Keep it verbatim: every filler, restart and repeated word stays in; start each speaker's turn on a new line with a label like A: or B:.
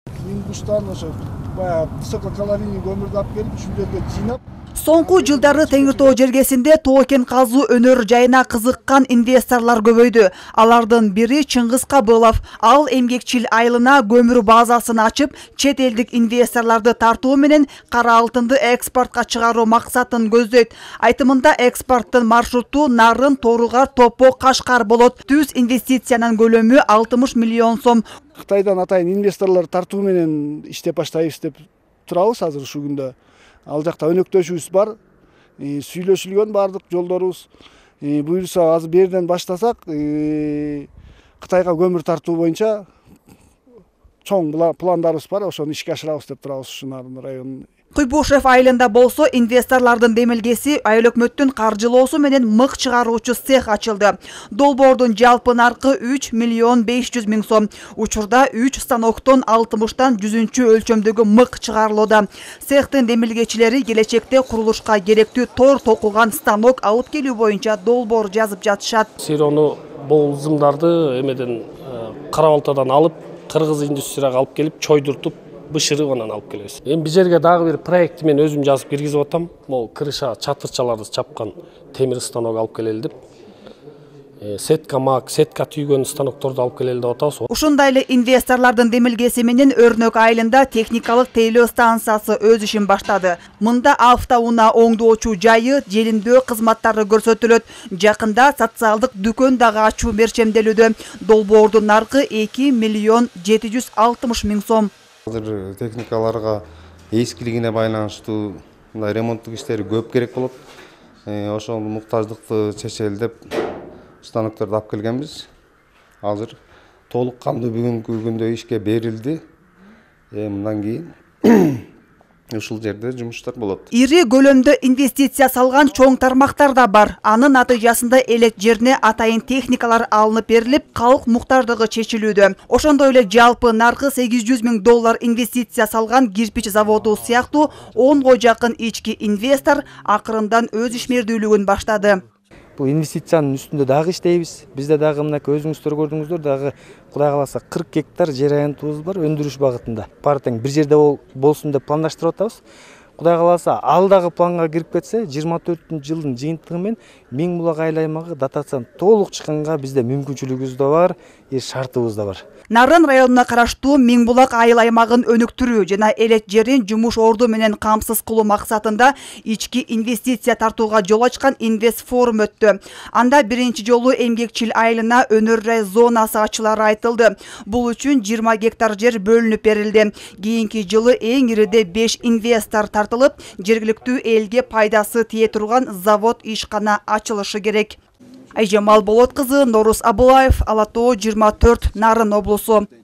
A: Ингуштан ошо баягы высококалорийный көмүрдү алып келип ушул жыйнап.
B: Соңку жылдары Теңир Тоо жергесинде тоо кен казуу өнөр жайына кызыккан инвесторлор көбөйдү. Алардын бири Чыңгыз Кабылов. Ал эмгекчил айылына көмүр базасын ачып, чет элдик инвесторлорду тартуу менен кара алтынды экспортко чыгаруу максатын көздөйт. Айтымында экспорттун маршруту Нарын, Торугар, Топо, Кашкар болот. Түз инвестициянын көлөмү алтымыш миллион сом.
A: Кытайдан атайын инвесторлор тартуу менен иштеп баштайбыз деп турабыз азыр ушул күндө. Ал жакта өнөктөшүбүз бар, сүйлөшүлгөн бардык жолдорубуз. Буюрса азыр берден баштасак, Кытайга көмүр тартуу боюнча чоң пландарыбыз бар, ошону ишке ашырабыз деп турабыз ушул Нарын районунун.
B: Куйбышев айылында болсо инвесторлордун демилгеси айыл өкмөттүн каржылоосу менен мык чыгаруучу цех ачылды. Долбоордун жалпы наркы үч миллион беш жүз миң сом. Учурда үч станоктон алтымыштан жүзүнчү өлчөмдөгү мык чыгарылууда. Цехтин демилгечилери келечекте курулушка керектүү тор токуган станок алып келүү боюнча долбоор жазып жатышат.
C: Сирону бул зымдарды эмеден Кара Балтадан алып, Кыргыз индустрияга алып келип, чойдуртуп бышырып анан алып келебиз. Эми бул жерге дагы бир проектти мен өзүм жазып киргизип атам. Могу крыша чатырчаларды чапкан темир станок алып келели деп. Сетка мак, сетка түйгөн станокторду алып келели деп атабыз.
B: Ушундай эле инвесторлордун демилгеси менен Өрнөк айылында техникалык тейлөө станциясы өз ишин баштады. Мында автоунаа оңдоочу жайы, желиндөө кызматтары көрсөтүлөт. Жакында социалдык дүкөн дагы ачуу мерчемделүүдө. Долбоордун наркы эки миллион жети жүз алтымыш миң сом.
D: Азыр техникаларга эскилигине байланыштуу мындай ремонттук иштери көп керек болот. Ошол муктаждыкты чечели деп станокторду алып келгенбиз. Азыр толук кандуу бүгүнкү күндө ишке берилди. Мындан кийин ушул жерде жумуштар болот.
B: Ири көлөмдө инвестиция салган чоң тармактар да бар. Анын натыйжасында элек жерине атайын техникалар алынып берилип, калк муктаждыгы чечилүүдө. Ошондой эле жалпы наркы сегиз жүз миң доллар инвестиция салган кирпич заводу сыяктуу онго жакын ички инвестор акырындан өз ишмердүүлүгүн баштады.
E: Бул инвестициянын үстүндө дагы иштейбиз. Бизде дагы мынакей өзүңүздөр көрдүңүздөр, дагы Кудай кааласа кырк гектар жер аянтыбыз бар өндүрүш багытында. Баары тең бир жерде болсун деп пландаштырып атабыз. Кудай кааласа ал дагы планга кирип кетсе, жыйырма төртүнчү жылдын жыйынтыгы менен Миң Булак айыл аймагы дотациянын толук чыкканга бизде мүмкүнчүлүгүбүз да бар, шартыбыз да бар.
B: Нарын районуна караштуу Миң Булак айыл аймагын өнүктүрүү жана элек жерин жумуш орду менен камсыз кылуу максатында ички инвестиция тартууга жол ачкан инвест форум өттү. Анда биринчи жолу эмгекчил айылына өнөр рай зонасы ачылары айтылды. Бул үчүн жыйырма гектар жер бөлүнүп берилди. Кийинки жылы эң ириде беш инвестор тартылып, жергиликтүү элге пайдасы тие турган завод ишкана ачылышы керек. Айжамал Болот кызы, Норус Абылаев, Ала Тоо жыйырма төрт, Нарын облусу.